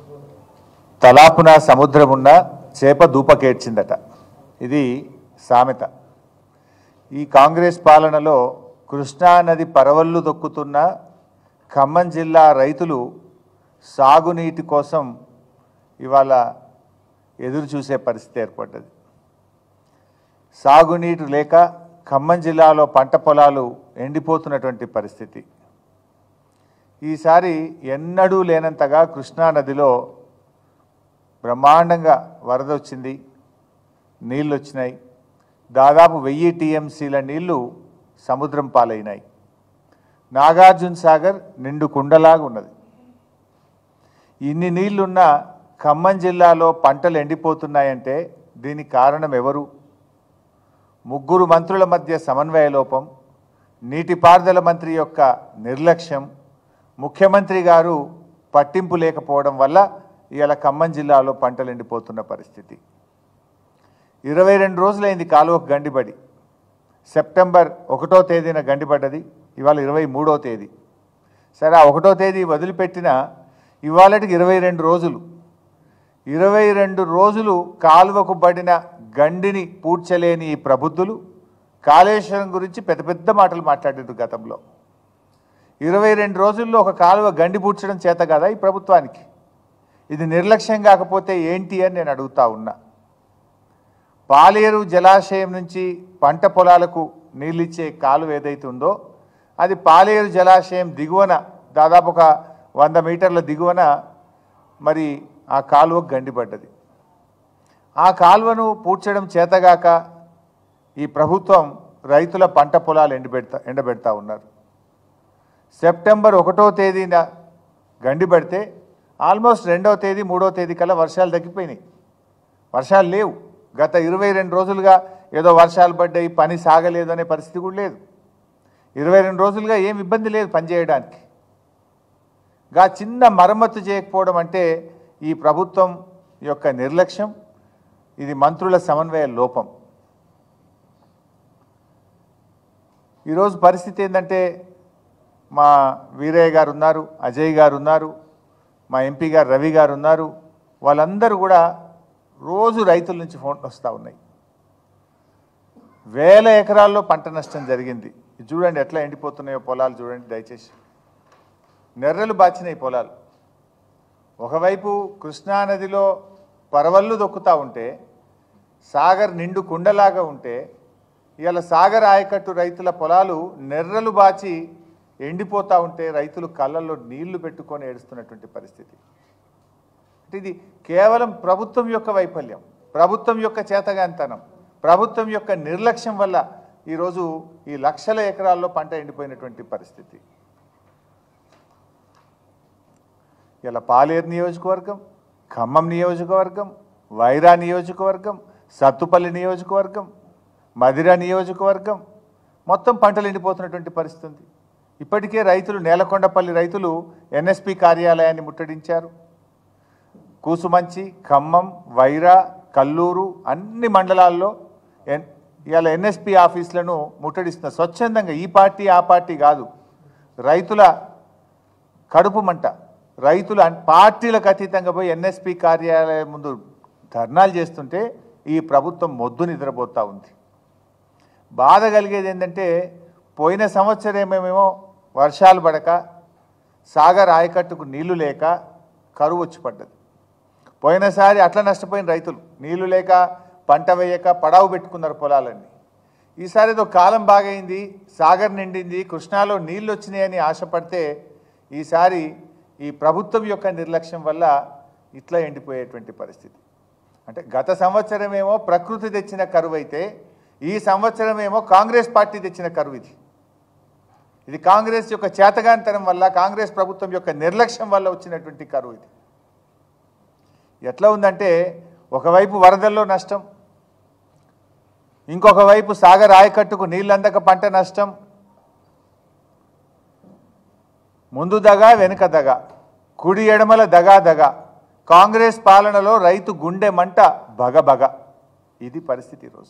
తలాపున సముద్రమున్న చేప దూపకేడ్చిందట. ఇది సామెత. ఈ కాంగ్రెస్ పాలనలో కృష్ణానది పరవళ్ళు దొక్కుతున్న ఖమ్మం జిల్లా రైతులు సాగునీటి కోసం ఇవాళ ఎదురు చూసే పరిస్థితి ఏర్పడ్డది. సాగునీరు లేక ఖమ్మం జిల్లాలో పంట పొలాలు ఎండిపోతున్నటువంటి పరిస్థితి. ఈసారి ఎన్నడూ లేనంతగా కృష్ణానదిలో బ్రహ్మాండంగా వరద వచ్చింది, నీళ్ళు వచ్చినాయి. దాదాపు 1000 టీఎంసీల నీళ్లు సముద్రం పాలైనాయి. నాగార్జున సాగర్ నిండు కుండలాగా ఉన్నది. ఇన్ని నీళ్లున్న ఖమ్మం జిల్లాలో పంటలు ఎండిపోతున్నాయంటే దీనికి కారణం ఎవరు? 3 మంత్రుల మధ్య సమన్వయ లోపం, నీటిపారుదల మంత్రి యొక్క నిర్లక్ష్యం, ముఖ్యమంత్రి గారు పట్టింపు లేకపోవడం వల్ల ఇవాళ ఖమ్మం జిల్లాలో పంటలు ఎండిపోతున్న పరిస్థితి. 22 రోజులైంది కాలువకు గండిపడి. సెప్టెంబర్ 1వ తేదీన గండిపడ్డది, ఇవాళ 23వ తేదీ. సరే, ఆ 1వ తేదీ వదిలిపెట్టిన ఇవాళకి 22 రోజులు. 22 రోజులు కాలువకు పడిన గండిని పూడ్చలేని ఈ ప్రబుద్ధులు కాళేశ్వరం గురించి పెద్ద పెద్ద మాటలు మాట్లాడారు గతంలో. 22 రోజుల్లో ఒక కాలువ గండి పూడ్చడం చేత కదా ఈ ప్రభుత్వానికి? ఇది నిర్లక్ష్యం కాకపోతే ఏంటి అని నేను అడుగుతా ఉన్నా. పాలేరు జలాశయం నుంచి పంట పొలాలకు నీళ్ళిచ్చే కాలువ ఏదైతే ఉందో అది పాలేరు జలాశయం దిగువన దాదాపు ఒక 100 మీటర్ల దిగువన మరి ఆ కాలువకు గండిపడ్డది. ఆ కాలువను పూడ్చడం చేతగాక ఈ ప్రభుత్వం రైతుల పంట పొలాలు ఎండబెడతా ఉన్నారు. సెప్టెంబర్ 1వ తేదీన గండిపడితే ఆల్మోస్ట్ 2వ తేదీ 3వ తేదీ కల్లా వర్షాలు తగ్గిపోయినాయి. వర్షాలు లేవు. గత 22 రోజులుగా ఏదో వర్షాలు పడ్డాయి, పని సాగలేదు అనే పరిస్థితి కూడా లేదు. 22 రోజులుగా ఏం ఇబ్బంది లేదు పనిచేయడానికి. చిన్న మరమ్మతు చేయకపోవడం అంటే ఈ ప్రభుత్వం యొక్క నిర్లక్ష్యం, ఇది మంత్రుల సమన్వయ లోపం. ఈరోజు పరిస్థితి ఏంటంటే మా వీరయ్య గారు ఉన్నారు, అజయ్ గారు ఉన్నారు, మా ఎంపీ గారు రవి గారు ఉన్నారు. వాళ్ళందరూ కూడా రోజు రైతుల నుంచి ఫోన్లు వస్తూ ఉన్నాయి. 1000 ఎకరాల్లో పంట నష్టం జరిగింది. ఇది చూడండి ఎట్లా ఎండిపోతున్నాయో పొలాలు చూడండి దయచేసి. నెర్రలు బాచినాయి పొలాలు. ఒకవైపు కృష్ణానదిలో పరవళ్ళు దొక్కుతూ ఉంటే, సాగర్ నిండు కుండలాగా ఉంటే, ఇవాళ సాగర్ ఆయకట్టు రైతుల పొలాలు నెర్రలు బాచి ఎండిపోతూ ఉంటే రైతులు కళ్ళల్లో నీళ్లు పెట్టుకొని ఏడుస్తున్నటువంటి పరిస్థితి. అంటే ఇది కేవలం ప్రభుత్వం యొక్క వైఫల్యం, ప్రభుత్వం యొక్క చేతగాంతనం, ప్రభుత్వం యొక్క నిర్లక్ష్యం వల్ల ఈరోజు ఈ లక్షల ఎకరాల్లో పంట ఎండిపోయినటువంటి పరిస్థితి. ఇలా పాలేరు నియోజకవర్గం, ఖమ్మం నియోజకవర్గం, వైరా నియోజకవర్గం, సత్తుపల్లి నియోజకవర్గం, మదిర నియోజకవర్గం మొత్తం పంటలు ఎండిపోతున్నటువంటి పరిస్థితి ఉంది. ఇప్పటికే రైతులు నేలకొండపల్లి రైతులు ఎన్ఎస్పి కార్యాలయాన్ని ముట్టడించారు. కూసుమంచి, ఖమ్మం, వైరా, కల్లూరు అన్ని మండలాల్లో ఇవాళ ఎన్ఎస్పి ఆఫీసులను ముట్టడిస్తున్న స్వచ్ఛందంగా. ఈ పార్టీ ఆ పార్టీ కాదు, రైతుల కడుపు మంట. రైతులు పార్టీలకు అతీతంగా పోయి ఎన్ఎస్పి కార్యాలయం ముందు ధర్నాలు చేస్తుంటే ఈ ప్రభుత్వం మొద్దు నిద్రపోతూ ఉంది. బాధ కలిగేది ఏంటంటే పోయిన సంవత్సరమేమో వర్షాలు పడక సాగర్ ఆయకట్టుకు నీళ్లు లేక కరువు వచ్చి పడ్డది. పోయినసారి అట్లా నష్టపోయిన రైతులు నీళ్లు లేక పంట వేయక పడావు పెట్టుకున్నారు పొలాలన్నీ. ఈసారి ఏదో కాలం బాగైంది, సాగర్ నిండింది, కృష్ణాలో నీళ్ళు వచ్చినాయని ఆశపడితే ఈసారి ఈ ప్రభుత్వం యొక్క నిర్లక్ష్యం వల్ల ఇట్లా ఎండిపోయేటువంటి పరిస్థితి. అంటే గత సంవత్సరమేమో ప్రకృతి తెచ్చిన కరువు అయితే ఈ సంవత్సరమేమో కాంగ్రెస్ పార్టీ తెచ్చిన కరువు. ఇది కాంగ్రెస్ యొక్క చేతగానితనం వల్ల, కాంగ్రెస్ ప్రభుత్వం యొక్క నిర్లక్ష్యం వల్ల వచ్చినటువంటి కరువు. ఇది ఎట్లా ఉందంటే ఒకవైపు వరదల్లో నష్టం, ఇంకొక వైపు సాగర్ ఆయకట్టుకు నీళ్ళందక పంట నష్టం. ముందు దగా వెనుక దగా, కుడి ఎడమల దగా దగా. కాంగ్రెస్ పాలనలో రైతు గుండె మంట బగబగ. ఇది పరిస్థితి ఈరోజు.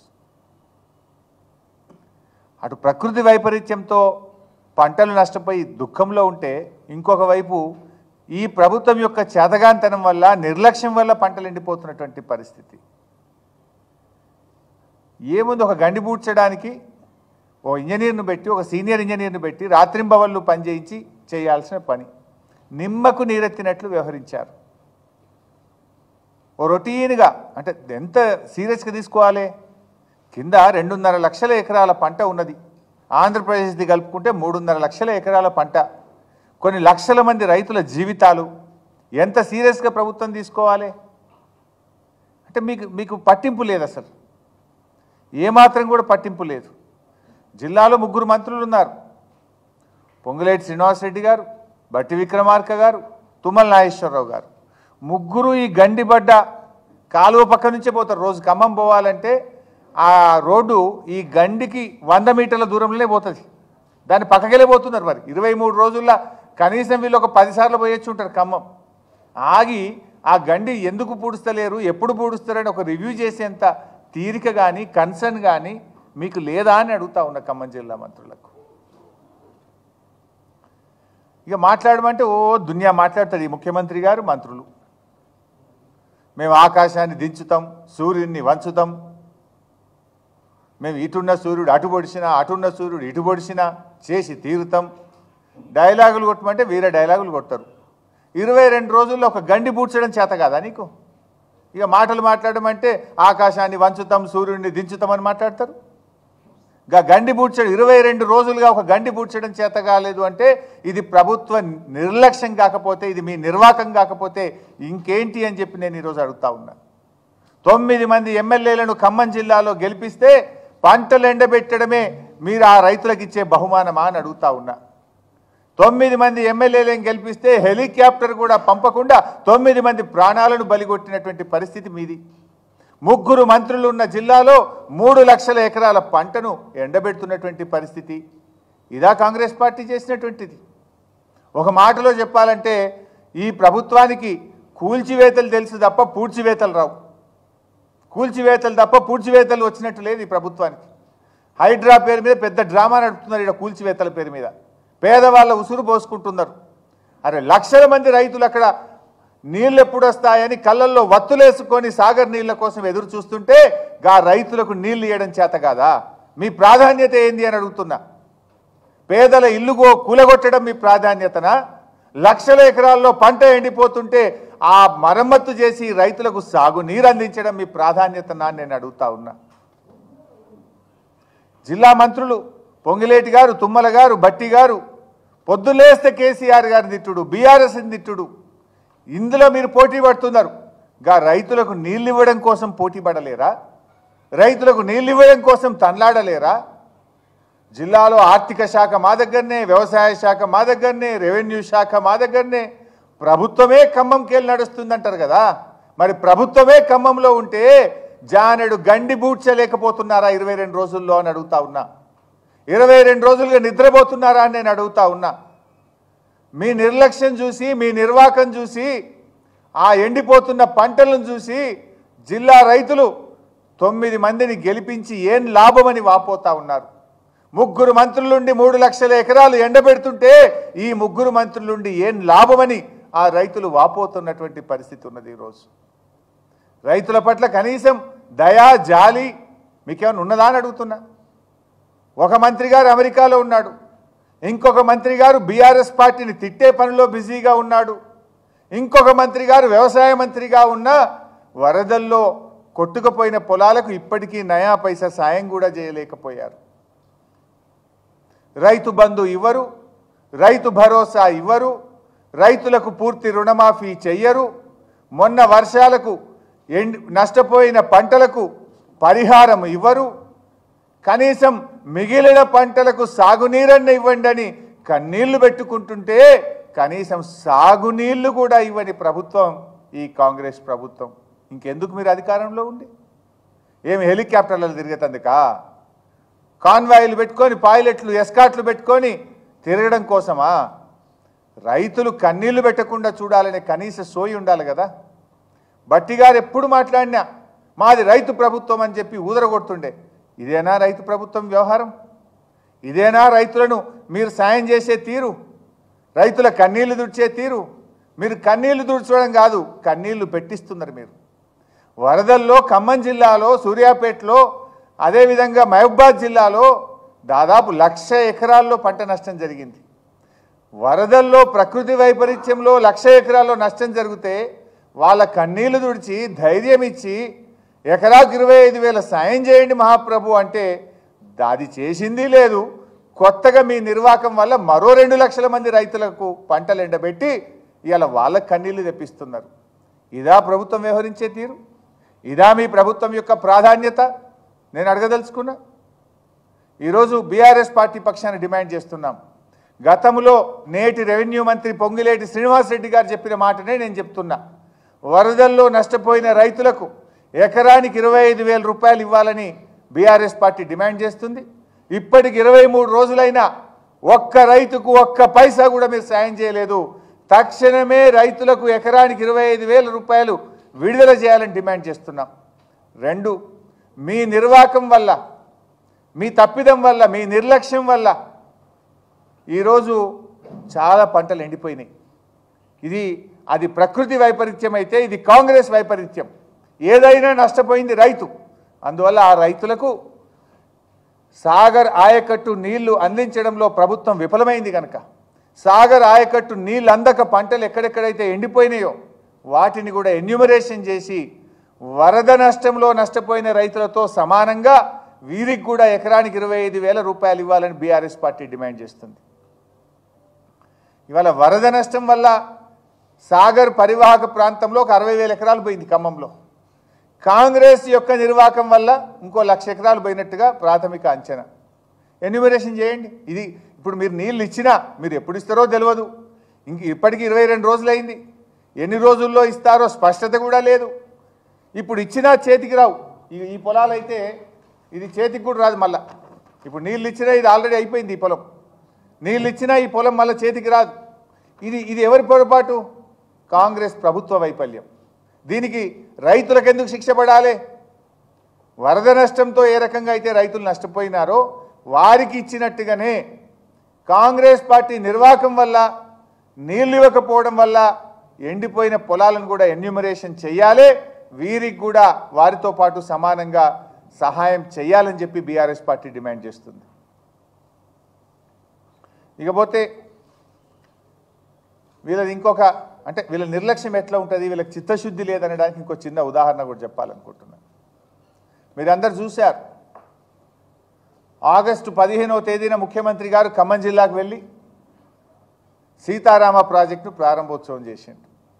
అటు ప్రకృతి వైపరీత్యంతో పంటలు నష్టపోయి దుఃఖంలో ఉంటే, ఇంకొక వైపు ఈ ప్రభుత్వం యొక్క చేతగాంతనం వల్ల, నిర్లక్ష్యం వల్ల పంటలు ఎండిపోతున్నటువంటి పరిస్థితి. ఏముంది, ఒక గండి పూడ్చడానికి ఓ ఇంజనీర్ను పెట్టి, ఒక సీనియర్ ఇంజనీర్ను పెట్టి రాత్రింబవళ్ళు పనిచేయించి చేయాల్సిన పని. నిమ్మకు నీరెత్తినట్లు వ్యవహరించారు. ఓ రొటీన్గా, అంటే ఎంత సీరియస్గా తీసుకోవాలి. కింద 2.5 లక్షల ఎకరాల పంట ఉన్నది. ఆంధ్రప్రదేశ్ది కలుపుకుంటే 3.5 లక్షల ఎకరాల పంట. కొన్ని లక్షల మంది రైతుల జీవితాలు. ఎంత సీరియస్గా ప్రభుత్వం తీసుకోవాలి అంటే మీకు పట్టింపు లేదు, అసలు ఏమాత్రం కూడా పట్టింపు లేదు. జిల్లాలో 3 మంత్రులు ఉన్నారు. పొంగులేటి శ్రీనివాసరెడ్డి గారు, బట్టి విక్రమార్క గారు, తుమ్మల నాగేశ్వరరావు గారు. 3 ఈ గండిబడ్డ కాలువ పక్క నుంచే పోతారు. రోజు ఖమ్మం పోవాలంటే ఆ రోడ్డు ఈ గండికి 100 మీటర్ల దూరంలోనే పోతుంది. దాన్ని పక్కకెళ్ళి పోతున్నారు. మరి 23 రోజుల్లో కనీసం వీళ్ళు ఒక 10 సార్లు పోయొచ్చు ఉంటారు ఖమ్మం. ఆగి ఆ గండి ఎందుకు పూడుస్తలేరు, ఎప్పుడు పూడుస్తారని ఒక రివ్యూ చేసేంత తీరిక కానీ కన్సర్న్ కానీ మీకు లేదా అని అడుగుతా ఉన్న ఖమ్మం జిల్లా మంత్రులకు. ఇక మాట్లాడమంటే ఓ దునియా మాట్లాడతాడు ఈ ముఖ్యమంత్రి గారు, మంత్రులు. మేము ఆకాశాన్ని దించుతాం, సూర్యుడిని వంచుతాం, మేము ఇటున్న సూర్యుడు అటు పొడిచినా, అటున్న సూర్యుడు ఇటు పొడిచినా చేసి తీరుతాం. డైలాగులు కొట్టమంటే వీరే డైలాగులు కొడతారు. 22 రోజుల్లో ఒక గండి పూడ్చడం చేత కాదా నీకు? ఇక మాటలు మాట్లాడమంటే ఆకాశాన్ని వంచుతాం, సూర్యుడిని దించుతామని మాట్లాడతారు. గండి పూడ్చడం 22 రోజులుగా ఒక గండి పూడ్చడం చేత కాలేదు అంటే ఇది ప్రభుత్వ నిర్లక్ష్యం కాకపోతే, ఇది మీ నిర్వాకం కాకపోతే ఇంకేంటి అని చెప్పి నేను ఈరోజు అడుగుతా ఉన్నా. 9 మంది ఎమ్మెల్యేలను ఖమ్మం జిల్లాలో గెలిపిస్తే పంటలు ఎండబెట్టడమే మీరు ఆ రైతులకు ఇచ్చే బహుమానమా అని అడుగుతా ఉన్నా. 9 మంది ఎమ్మెల్యేలను గెలిపిస్తే హెలికాప్టర్ కూడా పంపకుండా 9 మంది ప్రాణాలను బలిగొట్టినటువంటి పరిస్థితి మీది. 3 మంత్రులు ఉన్న జిల్లాలో 3 లక్షల ఎకరాల పంటను ఎండబెడుతున్నటువంటి పరిస్థితి. ఇదా కాంగ్రెస్ పార్టీ చేసినటువంటిది? ఒక మాటలో చెప్పాలంటే ఈ ప్రభుత్వానికి కూల్చివేతలు తెలుసు తప్ప పూడ్చివేతలు రావు. కూల్చివేతలు తప్ప పూడ్చివేతలు వచ్చినట్టు లేదు ఈ ప్రభుత్వానికి. హైడ్రా పేరు మీద పెద్ద డ్రామా నడుపుతున్నారు. ఇక్కడ కూల్చివేతల పేరు మీద పేదవాళ్ళ ఉసురు పోసుకుంటున్నారు. అరే లక్షల మంది రైతులు అక్కడ నీళ్ళు ఎప్పుడు వస్తాయని కళ్ళల్లో వత్తులేసుకొని సాగర్ నీళ్ళ కోసం ఎదురు చూస్తుంటే గా రైతులకు నీళ్లు ఇవ్వడం చేత కాదా? మీ ప్రాధాన్యత ఏంది అని అడుగుతున్నా. పేదల ఇల్లు కూలగొట్టడం మీ ప్రాధాన్యతనా? లక్షల ఎకరాల్లో పంట ఎండిపోతుంటే ఆ మరమ్మత్తు చేసి రైతులకు సాగు నీరు అందించడం మీ ప్రాధాన్యతనా నేను అడుగుతా ఉన్నా. జిల్లా మంత్రులు పొంగిలేటి గారు, తుమ్మల గారు, బట్టి గారు పొద్దులేస్తే కేసీఆర్ గారిని తిట్టుడు, బీఆర్ఎస్ని తిట్టుడు. ఇందులో మీరు పోటీ పడుతున్నారు. రైతులకు నీళ్ళు ఇవ్వడం కోసం పోటీ పడలేరా? రైతులకు నీళ్ళు ఇవ్వడం కోసం తన్లాడలేరా? జిల్లాలో ఆర్థిక శాఖ మా దగ్గరనే, వ్యవసాయ శాఖ మా దగ్గరనే, రెవెన్యూ శాఖ మా దగ్గరనే. ప్రభుత్వమే ఖమ్మంకి వెళ్ళి నడుస్తుందంటారు కదా. మరి ప్రభుత్వమే ఖమ్మంలో ఉంటే జానెడు గండి బూడ్చలేకపోతున్నారా 22 రోజుల్లో అని అడుగుతా ఉన్నా. 22 రోజులుగా నిద్రపోతున్నారా అని నేను అడుగుతా ఉన్నా. మీ నిర్లక్ష్యం చూసి, మీ నిర్వాకం చూసి, ఆ ఎండిపోతున్న పంటలను చూసి జిల్లా రైతులు 9 మందిని గెలిపించి ఏం లాభమని వాపోతా ఉన్నారు. 3 మంత్రులుండి 3 లక్షల ఎకరాలు ఎండబెడుతుంటే ఈ 3 మంత్రులుండి ఏం లాభమని ఆ రైతులు వాపోతున్నటువంటి పరిస్థితి ఉన్నది. ఈరోజు రైతుల పట్ల కనీసం దయా జాలి మీకేమైనా ఉన్నదా అని అడుగుతున్నా. ఒక మంత్రి గారు అమెరికాలో ఉన్నాడు, ఇంకొక మంత్రి గారు బీఆర్ఎస్ పార్టీని తిట్టే పనిలో బిజీగా ఉన్నాడు, ఇంకొక మంత్రి గారు వ్యవసాయ మంత్రిగా ఉన్న వరదల్లో కొట్టుకుపోయిన పొలాలకు ఇప్పటికీ నయా పైసా సాయం కూడా చేయలేకపోయారు. రైతు బంధు ఇవ్వరు, రైతు భరోసా ఇవ్వరు, రైతులకు పూర్తి రుణమాఫీ చెయ్యరు, మొన్న వర్షాలకు నష్టపోయిన పంటలకు పరిహారం ఇవ్వరు, కనీసం మిగిలిన పంటలకు సాగునీరన్న ఇవ్వండి అని కన్నీళ్లు పెట్టుకుంటుంటే కనీసం సాగునీళ్లు కూడా ఇవ్వని ప్రభుత్వం ఈ కాంగ్రెస్ ప్రభుత్వం. ఇంకెందుకు మీరు అధికారంలో ఉండి? ఏమి హెలికాప్టర్లు తిరిగేతందుకా? కాన్వాయిలు పెట్టుకొని, పైలట్లు, ఎస్కాట్లు పెట్టుకొని తిరగడం కోసమా? రైతులు కన్నీళ్లు పెట్టకుండా చూడాలనే కనీస సోయి ఉండాలి కదా. బట్టి గారు ఎప్పుడు మాట్లాడినా మాది రైతు ప్రభుత్వం అని చెప్పి ఊదరగొడుతుండే. ఇదేనా రైతు ప్రభుత్వం వ్యవహారం? ఇదేనా రైతులను మీరు సాయం చేసే తీరు? రైతుల కన్నీళ్లు దుడిచే తీరు? మీరు కన్నీళ్లు తుడుచడం కాదు, కన్నీళ్లు పెట్టిస్తున్నారు మీరు. వరదల్లో ఖమ్మం జిల్లాలో, సూర్యాపేటలో, అదేవిధంగా మహబూబాద్ జిల్లాలో దాదాపు 1,00,000 ఎకరాల్లో పంట నష్టం జరిగింది. వరదల్లో, ప్రకృతి వైపరీత్యంలో 1,00,000 ఎకరాల్లో నష్టం జరిగితే వాళ్ళ కన్నీళ్లు తుడిచి ధైర్యం ఇచ్చి ఎకరాకు 25,000 సాయం చేయండి మహాప్రభు అంటే అది చేసింది లేదు. కొత్తగా మీ నిర్వాకం వల్ల మరో 2 లక్షల మంది రైతులకు పంటలు ఎండబెట్టి ఇవాళ వాళ్ళ కన్నీళ్లు తెప్పిస్తున్నారు. ఇదా ప్రభుత్వం వ్యవహరించే తీరు? ఇదా మీ ప్రభుత్వం యొక్క ప్రాధాన్యత? నేను అడగదలుచుకున్నా. ఈరోజు బీఆర్ఎస్ పార్టీ పక్షాన్ని డిమాండ్ చేస్తున్నాం. గతంలో నేటి రెవెన్యూ మంత్రి పొంగులేటి శ్రీనివాసరెడ్డి గారు చెప్పిన మాటనే నేను చెప్తున్నా. వరదల్లో నష్టపోయిన రైతులకు ఎకరానికి 25,000 రూపాయలు ఇవ్వాలని బీఆర్ఎస్ పార్టీ డిమాండ్ చేస్తుంది. ఇప్పటికి 23 రోజులైనా ఒక్క రైతుకు ఒక్క పైసా కూడా మీరు సాయం చేయలేదు. తక్షణమే రైతులకు ఎకరానికి 25,000 రూపాయలు విడుదల చేయాలని డిమాండ్ చేస్తున్నాం. 2, మీ నిర్వాకం వల్ల, మీ తప్పిదం వల్ల, మీ నిర్లక్ష్యం వల్ల ఈరోజు చాలా పంటలు ఎండిపోయినాయి. అది ప్రకృతి వైపరీత్యం అయితే ఇది కాంగ్రెస్ వైపరీత్యం. ఏదైనా నష్టపోయింది రైతు. అందువల్ల ఆ రైతులకు సాగర్ ఆయకట్టు నీళ్లు అందించడంలో ప్రభుత్వం విఫలమైంది కనుక సాగర్ ఆయకట్టు నీళ్ళు అందక పంటలు ఎక్కడెక్కడైతే ఎండిపోయినాయో వాటిని కూడా ఎన్యూమరేషన్ చేసి వరద నష్టంలో నష్టపోయిన రైతులతో సమానంగా వీరికి కూడా ఎకరానికి 25,000 రూపాయలు ఇవ్వాలని బీఆర్ఎస్ పార్టీ డిమాండ్ చేస్తుంది. ఇవాళ వరద నష్టం వల్ల సాగర్ పరివాహక ప్రాంతంలో ఒక 60,000 ఎకరాలు పోయింది ఖమ్మంలో. కాంగ్రెస్ యొక్క నిర్వాకం వల్ల ఇంకో 1,00,000 ఎకరాలు పోయినట్టుగా ప్రాథమిక అంచనా. ఎన్యూమరేషన్ చేయండి. ఇది ఇప్పుడు మీరు నీళ్ళు ఇచ్చినా మీరు ఎప్పుడు ఇస్తారో తెలియదు. ఇప్పటికీ 22 రోజులైంది. ఎన్ని రోజుల్లో ఇస్తారో స్పష్టత కూడా లేదు. ఇప్పుడు ఇచ్చినా చేతికి రావు. ఈ పొలాలైతే ఇది చేతికి కూడా రాదు. మళ్ళా ఇప్పుడు నీళ్ళు ఇచ్చినా ఇది ఆల్రెడీ అయిపోయింది. ఈ పొలం నీళ్ళు ఇచ్చినా ఈ పొలం మళ్ళీ చేతికి రాదు. ఇది ఎవరి పొరపాటు? కాంగ్రెస్ ప్రభుత్వ వైఫల్యం. దీనికి రైతులకు ఎందుకు శిక్ష పడాలి? వరద నష్టంతో ఏ రకంగా అయితే రైతులు నష్టపోయినారో వారికి ఇచ్చినట్టుగానే కాంగ్రెస్ పార్టీ నిర్వాకం వల్ల, నీళ్ళు ఇవ్వకపోవడం వల్ల ఎండిపోయిన పొలాలను కూడా ఎన్యూమరేషన్ చేయాలి. వీరికి కూడా వారితో పాటు సమానంగా సహాయం చేయాలని చెప్పి బీఆర్ఎస్ పార్టీ డిమాండ్ చేస్తుంది. ఇకపోతే వీళ్ళది ఇంకొక అంటే వీళ్ళ నిర్లక్ష్యం ఎట్లా ఉంటుంది, వీళ్ళకి చిత్తశుద్ధి లేదనడానికి ఇంకో చిన్న ఉదాహరణ కూడా చెప్పాలనుకుంటున్నాను. మీరందరూ చూశారు, ఆగస్టు 15వ తేదీన ముఖ్యమంత్రి గారు ఖమ్మం జిల్లాకు వెళ్ళి సీతారామ ప్రాజెక్టు ప్రారంభోత్సవం చేసిండు.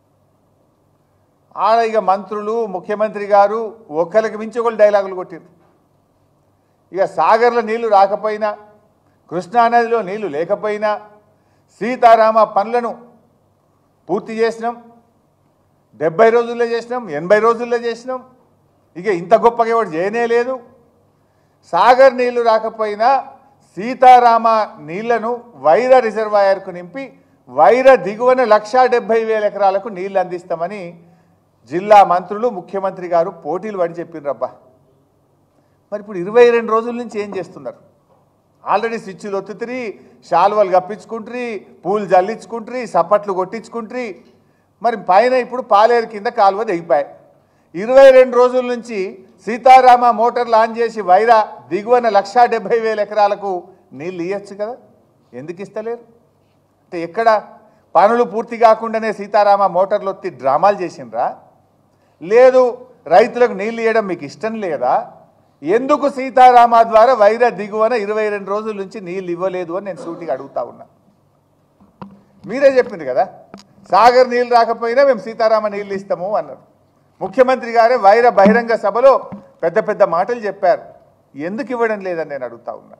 ఆడ ఇక మంత్రులు, ముఖ్యమంత్రి గారు ఒకరికి మించి ఒకళ్ళు డైలాగులు కొట్టిరు. ఇక సాగర్లో నీళ్లు రాకపోయినా, కృష్ణానదిలో నీళ్లు లేకపోయినా సీతారామ పనులను పూర్తి చేసినాం. 70 రోజుల్లో చేసినాం, 80 రోజుల్లో చేసినాం. ఇక ఇంత గొప్పగా ఎవరు చేయనే లేదు. సాగర్ నీళ్లు రాకపోయినా సీతారామ నీళ్లను వైరా రిజర్వాయర్కు నింపి వైరా దిగువన 1,70,000 ఎకరాలకు నీళ్లు అందిస్తామని జిల్లా మంత్రులు, ముఖ్యమంత్రి గారు పోటీలు పడి చెప్పిండ్రబ్బా. మరి ఇప్పుడు 22 రోజుల నుంచి ఏం చేస్తున్నారు? ఆల్రెడీ స్విచ్లు ఒత్తుతిరి, శాలువలు కప్పించుకుంటారు, పూలు జల్లించుకుంటారు, సప్పట్లు కొట్టించుకుంటారు. మరి పైన ఇప్పుడు పాలేరు కింద కాలువ దిగిపోయాయి. 22 రోజుల నుంచి సీతారామ మోటార్లు ఆన్ చేసి వైరా దిగువన 1,70,000 ఎకరాలకు నీళ్ళు ఇవ్వచ్చు కదా, ఎందుకు ఇస్తలేరు? అంటే ఎక్కడ పనులు పూర్తి కాకుండానే సీతారామ మోటార్లు ఒత్తి డ్రామాలు చేసిండ్రా? లేదు రైతులకు నీళ్ళు ఇవ్వడం మీకు ఇష్టం లేదా? ఎందుకు సీతారామ ద్వారా వైరా దిగువన 22 రోజుల నుంచి నీళ్ళు ఇవ్వలేదు అని నేను సూటిగా అడుగుతా ఉన్నా. మీరే చెప్పింది కదా, సాగర్ నీళ్ళు రాకపోయినా మేము సీతారామ నీళ్ళు ఇస్తాము అన్నారు. ముఖ్యమంత్రి గారే వైరా బహిరంగ సభలో పెద్ద పెద్ద మాటలు చెప్పారు. ఎందుకు ఇవ్వడం లేదని నేను అడుగుతా ఉన్నా.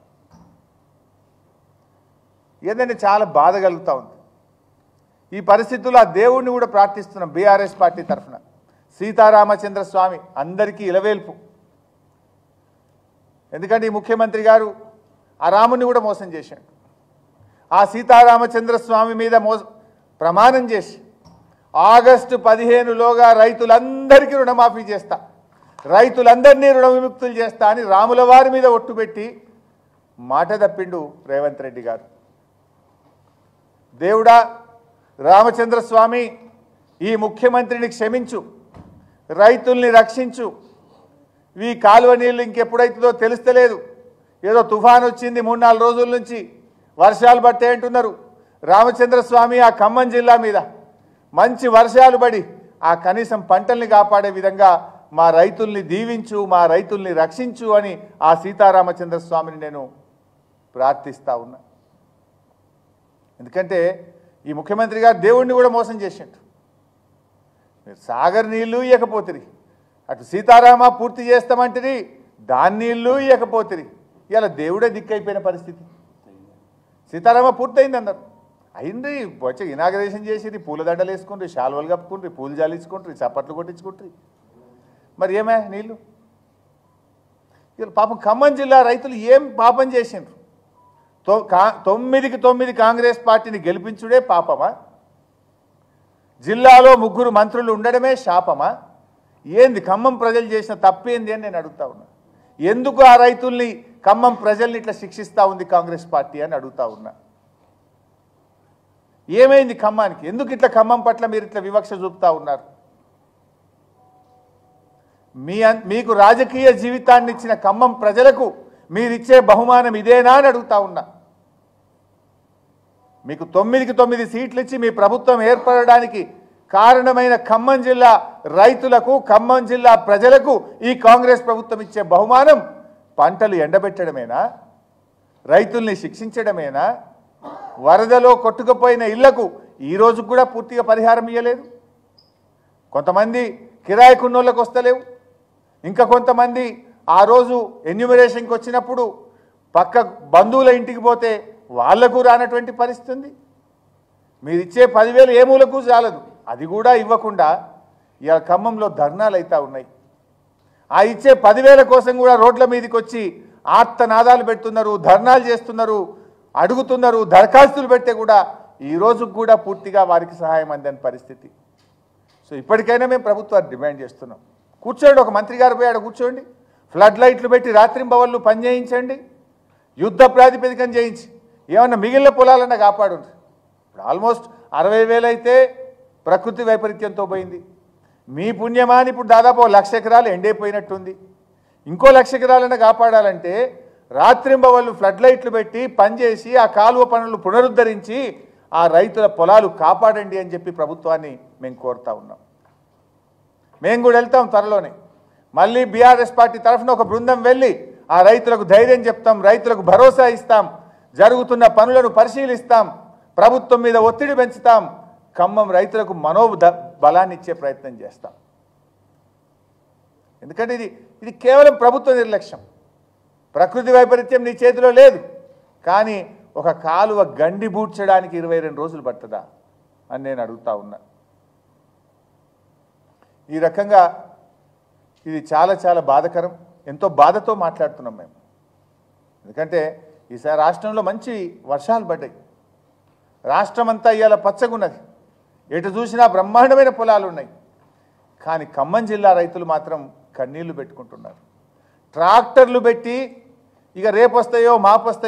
ఏదంటే చాలా బాధ కలుగుతూ ఉంది. ఈ పరిస్థితుల్లో ఆ దేవుడిని కూడా ప్రార్థిస్తున్నాం బీఆర్ఎస్ పార్టీ తరఫున. సీతారామచంద్ర స్వామి అందరికీ ఇలవేల్పు. ఎందుకంటే ఈ ముఖ్యమంత్రి గారు ఆ రాముని కూడా మోసం చేశాడు. ఆ సీతారామచంద్ర స్వామి మీద ప్రమాణం చేసి ఆగస్టు 15లోగా రైతులందరికీ రుణమాఫీ చేస్తా, రైతులందరినీ రుణ విముక్తులు చేస్తా అని రాముల వారి మీద ఒట్టుపెట్టి మాట తప్పిండు రేవంత్ రెడ్డి గారు. దేవుడా రామచంద్ర స్వామి ఈ ముఖ్యమంత్రిని క్షమించు, రైతుల్ని రక్షించు. ఈ కాలువ నీళ్ళు ఇంకెప్పుడైతుందో తెలుస్తలేదు. ఏదో తుఫాన్ వచ్చింది 3-4 రోజుల నుంచి వర్షాలు పట్టే అంటున్నారు. రామచంద్రస్వామి ఆ ఖమ్మం జిల్లా మీద మంచి వర్షాలు పడి ఆ కనీసం పంటల్ని కాపాడే విధంగా మా రైతుల్ని దీవించు, మా రైతుల్ని రక్షించు అని ఆ సీతారామచంద్రస్వామిని నేను ప్రార్థిస్తా ఉన్నా. ఎందుకంటే ఈ ముఖ్యమంత్రి గారు దేవుణ్ణి కూడా మోసం చేసిండు. మీరు సాగర్ నీళ్లు ఇవ్వకపోతిరి, అటు సీతారామ పూర్తి చేస్తామంటిరి, దాని నీళ్లు ఇవ్వకపోతిరి. ఇలా దేవుడే దిక్కైపోయిన పరిస్థితి. సీతారామ పూర్తయింది అన్నారు, అయింది. వచ్చి ఇనాగరేషన్ చేసిరి, పూలదండలు వేసుకుంటారు, శాల్వలు కప్పుకుంటారు, పూలు జాలించుకుంటారు, చప్పట్లు కొట్టించుకుంటారు. మరి ఏమే నీళ్ళు? ఇలా పాపం ఖమ్మం జిల్లా రైతులు ఏం పాపం చేసిండ్రు? 9కి 9 కాంగ్రెస్ పార్టీని గెలిపించుడే పాపమా? జిల్లాలో 3 మంత్రులు ఉండడమే శాపమా? ఏంది ఖమ్మం ప్రజలు చేసిన తప్పేంది అని నేను అడుగుతా ఉన్నా. ఎందుకు ఆ రైతుల్ని ఖమ్మం ప్రజల్ని ఇట్లా శిక్షిస్తూ ఉంది కాంగ్రెస్ పార్టీ అని అడుగుతా ఉన్నా. ఏమైంది ఖమ్మానికి? ఎందుకు ఇట్లా ఖమ్మం పట్ల మీరు ఇట్లా వివక్ష చూపుతా ఉన్నారు? మీకు రాజకీయ జీవితాన్ని ఇచ్చిన ఖమ్మం ప్రజలకు మీరిచ్చే బహుమానం ఇదేనా అని అడుగుతా ఉన్నా. మీకు 9కి 9 సీట్లు ఇచ్చి మీ ప్రభుత్వం ఏర్పడడానికి కారణమైన ఖమ్మం జిల్లా రైతులకు, ఖమ్మం జిల్లా ప్రజలకు ఈ కాంగ్రెస్ ప్రభుత్వం ఇచ్చే బహుమానం పంటలు ఎండబెట్టడమేనా? రైతుల్ని శిక్షించడమేనా? వరదలో కొట్టుకుపోయిన ఇళ్లకు ఈరోజు కూడా పూర్తిగా పరిహారం ఇవ్వలేదు. కొంతమంది కిరాయికున్నోళ్ళకు వస్తలేవు, ఇంకా కొంతమంది ఆ రోజు ఎన్యూమరేషన్కి వచ్చినప్పుడు పక్క బంధువుల ఇంటికి పోతే వాళ్లకు రానటువంటి పరిస్థితి ఉంది. మీరు ఇచ్చే 10,000 ఏ మూలకు చాలదు, అది కూడా ఇవ్వకుండా ఇవాళ ఖమ్మంలో ధర్నాలు అవుతా ఉన్నాయి. ఆ ఇచ్చే 10,000 కోసం కూడా రోడ్ల మీదకి వచ్చి ఆర్తనాదాలు పెడుతున్నారు, ధర్నాలు చేస్తున్నారు, అడుగుతున్నారు, దరఖాస్తులు పెడితే కూడా ఈ రోజు కూడా పూర్తిగా వారికి సహాయం అందని పరిస్థితి. సో ఇప్పటికైనా మేము ప్రభుత్వాన్ని డిమాండ్ చేస్తున్నాం. కూర్చోండి, ఒక మంత్రి గారు పోయి ఆడ కూర్చోండి, ఫ్లడ్ లైట్లు పెట్టి రాత్రింబవళ్ళు పని చేయించండి, యుద్ధ ప్రాతిపదికన చేయించి ఏమన్నా మిగిలిన పొలాలన్నా కాపాడుంది. ఇప్పుడు ఆల్మోస్ట్ 60,000 అయితే ప్రకృతి వైపరీత్యంతో పోయింది. మీ పుణ్యమాని ఇప్పుడు దాదాపు 1,00,000 ఎకరాలు ఎండైపోయినట్టుంది. ఇంకో 1,00,000 ఎకరాలన్నా కాపాడాలంటే రాత్రింబవళ్ళు ఫ్లడ్ లైట్లు పెట్టి పనిచేసి ఆ కాలువ పనులు పునరుద్ధరించి ఆ రైతుల పొలాలు కాపాడండి అని చెప్పి ప్రభుత్వాన్ని మేము కోరుతా ఉన్నాం. మేము కూడా వెళ్తాం త్వరలోనే. మళ్ళీ బీఆర్ఎస్ పార్టీ తరఫున ఒక బృందం వెళ్ళి ఆ రైతులకు ధైర్యం చెప్తాం, రైతులకు భరోసా ఇస్తాం, జరుగుతున్న పనులను పరిశీలిస్తాం, ప్రభుత్వం మీద ఒత్తిడి పెంచుతాం, ఖమ్మం రైతులకు బలాన్ని ఇచ్చే ప్రయత్నం చేస్తాం. ఎందుకంటే ఇది కేవలం ప్రభుత్వ నిర్లక్ష్యం. ప్రకృతి వైపరీత్యం నీ చేతిలో లేదు, కానీ ఒక కాలువ గండి బూడ్చడానికి 22 రోజులు పడుతుందా అని నేను అడుగుతా ఉన్నా. ఈ రకంగా ఇది చాలా చాలా బాధకరం. ఎంతో బాధతో మాట్లాడుతున్నాం మేము. ఎందుకంటే ఈసారి రాష్ట్రంలో మంచి వర్షాలు పడ్డాయి. రాష్ట్రం అంతా ఇవాళ పచ్చగున్నది, ఎటు చూసినా బ్రహ్మాండమైన పొలాలు ఉన్నాయి. కానీ ఖమ్మం జిల్లా రైతులు మాత్రం కన్నీళ్లు పెట్టుకుంటున్నారు. ట్రాక్టర్లు పెట్టి ఇక రేపు వస్తాయో మాపు వస్తాయో